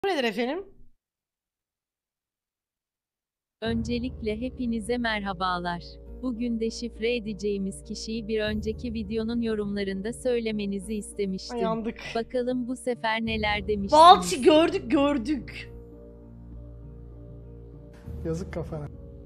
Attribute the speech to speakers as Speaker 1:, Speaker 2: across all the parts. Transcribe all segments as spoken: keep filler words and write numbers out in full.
Speaker 1: Bu nedir efendim?
Speaker 2: Öncelikle hepinize merhabalar. Bugün deşifre edeceğimiz kişiyi bir önceki videonun yorumlarında söylemenizi istemiştim.
Speaker 1: Yandık.
Speaker 2: Bakalım bu sefer neler demişsiniz.
Speaker 1: Balçı gördük gördük.
Speaker 3: Yazık kafana.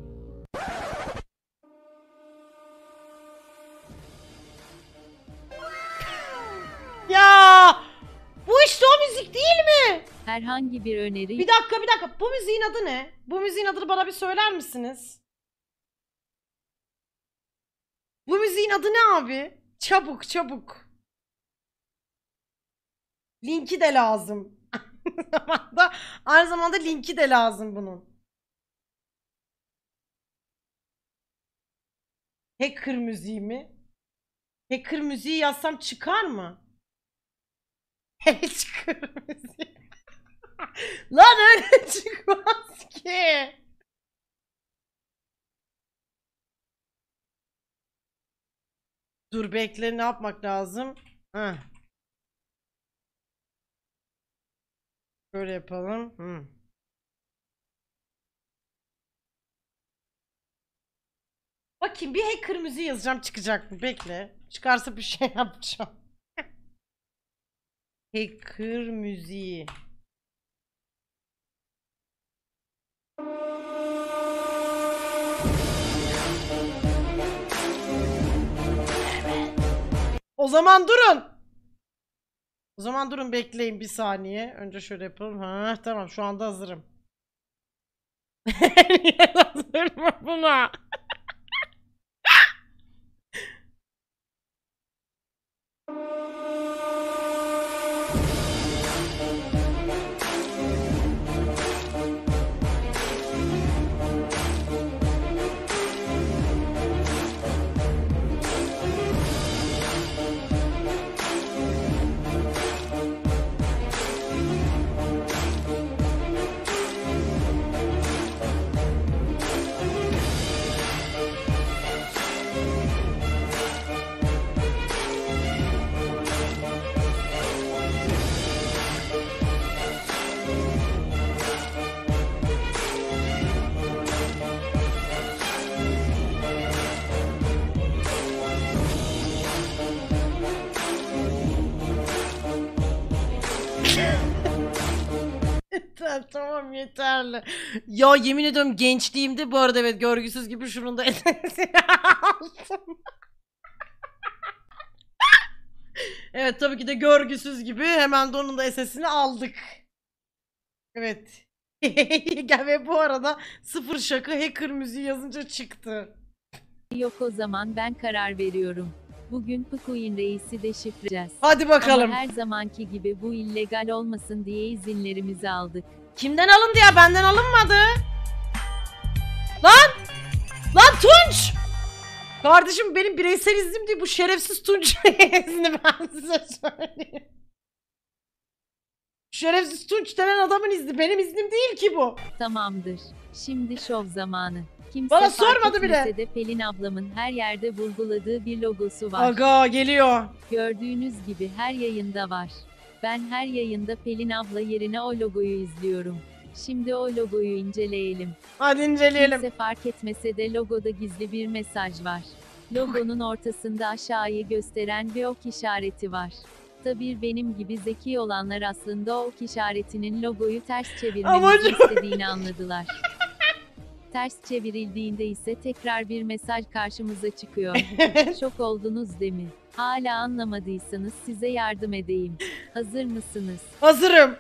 Speaker 1: Ya bu işte o müzik değil mi?
Speaker 2: Herhangi bir öneri
Speaker 1: Bir dakika bir dakika. Bu müziğin adı ne? Bu müziğin adını bana bir söyler misiniz? Bu müziğin adı ne abi? Çabuk çabuk. Linki de lazım. Aynı zamanda, aynı zamanda linki de lazım bunun. Hacker müziği mi? Hacker müziği yazsam çıkar mı? Hacker müziği. Lan öyle çıkmaz ki. Dur bekle, ne yapmak lazım? Heh. Böyle yapalım. Hı. Bakayım bir hacker müziği yazacağım, çıkacak mı? Bekle. Çıkarsa bir şey yapacağım. Hacker müziği. O zaman durun. O zaman durun, bekleyin bir saniye. Önce şöyle yapalım. Ha tamam, şu anda hazırım. Niye hazırım buna? Yeter, tamam yeterli. Ya yemin ediyorum gençliğimde bu arada, evet, görgüsüz gibi şunun da esesini aldım. Evet, tabii ki de görgüsüz gibi hemen de onun da esesini aldık. Evet. Ve bu arada sıfır şaka, hacker müziği yazınca çıktı.
Speaker 2: yok, o zaman ben karar veriyorum. Bugün Pikuin Reis'i deşifreleyeceğiz.
Speaker 1: Hadi bakalım.
Speaker 2: Ama her zamanki gibi bu illegal olmasın diye izinlerimizi aldık.
Speaker 1: Kimden alındı ya? Benden alınmadı. Lan! Lan Tunç! Kardeşim, benim bireysel iznim değil bu, şerefsiz Tunç izni, ben size söyleyeyim. Şerefsiz Tunç denen adamın izni, benim iznim değil ki bu.
Speaker 2: Tamamdır. Şimdi şov zamanı. Kimse
Speaker 1: Bana
Speaker 2: fark
Speaker 1: sormadı bile.
Speaker 2: etmese de Pelin ablamın her yerde vurguladığı bir logosu var.
Speaker 1: Aga geliyor.
Speaker 2: Gördüğünüz gibi her yayında var. Ben her yayında Pelin abla yerine o logoyu izliyorum. Şimdi o logoyu inceleyelim.
Speaker 1: Hadi inceleyelim.
Speaker 2: Kimse fark etmese de logoda gizli bir mesaj var. Logonun ortasında aşağıyı gösteren bir ok işareti var. Tabii benim gibi zeki olanlar aslında o ok işaretinin logoyu ters çevirmemizi istediğini anladılar. Ters çevrildiğinde ise tekrar bir mesaj karşımıza çıkıyor. Şok oldunuz değil mi? Hala anlamadıysanız size yardım edeyim. Hazır mısınız?
Speaker 1: Hazırım.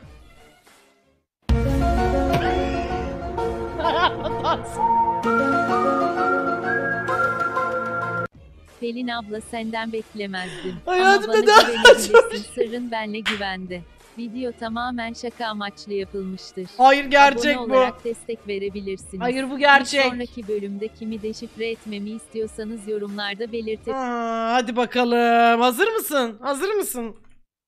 Speaker 2: Pelin abla, senden beklemezdim.
Speaker 1: Hayatımda
Speaker 2: Ama bana
Speaker 1: daha
Speaker 2: güvenebilirsin, sırrın benle güvende. Video tamamen şaka amaçlı yapılmıştır.
Speaker 1: Hayır, gerçek
Speaker 2: Abone
Speaker 1: bu.
Speaker 2: olarak destek verebilirsiniz.
Speaker 1: Hayır, bu gerçek.
Speaker 2: Bir sonraki bölümde kimi deşifre etmemi istiyorsanız yorumlarda belirtin.
Speaker 1: Aa, hadi bakalım. Hazır mısın? Hazır mısın?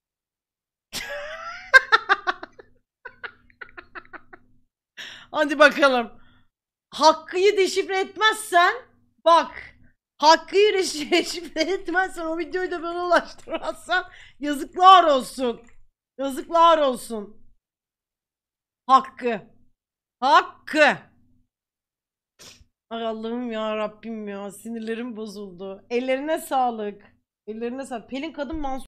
Speaker 1: Hadi bakalım. Hakkı'yı deşifre etmezsen bak. Hakkı'yı deşifre etmezsen, o videoyu da bana ulaştırmazsan yazıklar olsun. Yazıklar olsun. Hakkı. Hakkı. Ay Allah'ım ya Rabbim ya, sinirlerim bozuldu. Ellerine sağlık. Ellerine sağlık. Pelin Kadın Mansur